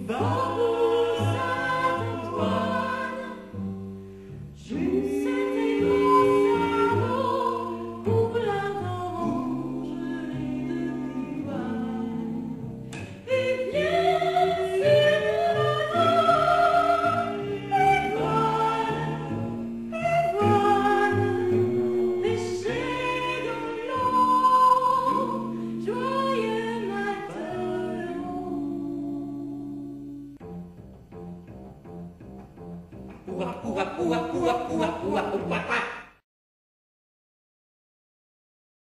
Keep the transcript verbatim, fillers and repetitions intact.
Bambou Saint-Antoine, c'était mon salon pour la d'orange et de couronne. Et viens sur la et voilà, et voilà, pêcher dans l'eau, joyeux matelot. Ouah, ouah, ouah, ouah, ouah, ouah, ouah, ouah.